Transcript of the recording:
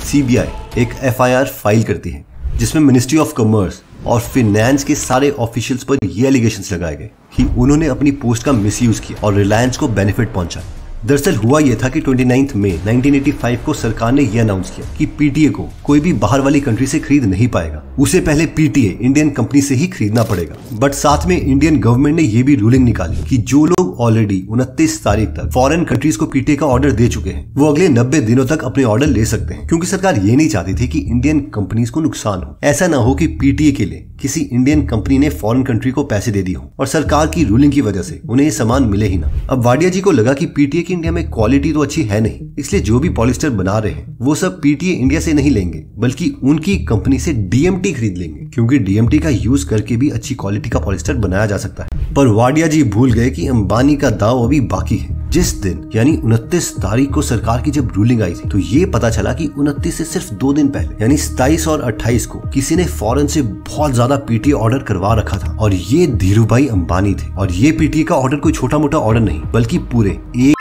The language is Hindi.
सीबीआई एक एफआईआर फाइल करती है जिसमें मिनिस्ट्री ऑफ कॉमर्स और फाइनेंस के सारे ऑफिशियल्स पर ये एलिगेशंस लगाए गए कि उन्होंने अपनी पोस्ट का मिसयूज किया और रिलायंस को बेनिफिट पहुंचाया। दरअसल हुआ यह था कि 29 मई 1985 को सरकार ने यह अनाउंस किया कि पीटीए को कोई भी बाहर वाली कंट्री से खरीद नहीं पाएगा, उसे पहले पीटीए इंडियन कंपनी से ही खरीदना पड़ेगा। बट साथ में इंडियन गवर्नमेंट ने यह भी रूलिंग निकाली कि जो लोग ऑलरेडी 29 तारीख तक फॉरेन कंट्रीज को पीटीए का ऑर्डर दे चुके हैं वो अगले 90 दिनों तक अपने ऑर्डर ले सकते हैं, क्योंकि सरकार ये नहीं चाहती थी कि इंडियन कंपनीज को नुकसान हो। ऐसा ना हो कि पीटीए के लिए किसी इंडियन कंपनी ने फॉरेन कंट्री को पैसे दे दिए हो और सरकार की रूलिंग की वजह से उन्हें ये सामान मिले ही ना। अब वाडिया जी को लगा कि पीटीए की इंडिया में क्वालिटी तो अच्छी है नहीं, इसलिए जो भी पॉलिस्टर बना रहे हैं वो सब पीटीए इंडिया से नहीं लेंगे बल्कि उनकी कंपनी से डीएमटी खरीद लेंगे, क्योंकि डीएमटी का यूज करके भी अच्छी क्वालिटी का पॉलिस्टर बनाया जा सकता है। पर वाडिया जी भूल गए कि अंबानी का दांव अभी बाकी है। जिस दिन यानी 29 तारीख को सरकार की जब रूलिंग आई थी तो ये पता चला कि 29 से सिर्फ 2 दिन पहले यानी 27 और 28 को किसी ने फॉरेन से बहुत ज्यादा पीटीए ऑर्डर करवा रखा था और ये धीरूभाई अंबानी थे। और ये पीटीए का ऑर्डर कोई छोटा मोटा ऑर्डर नहीं बल्कि पूरे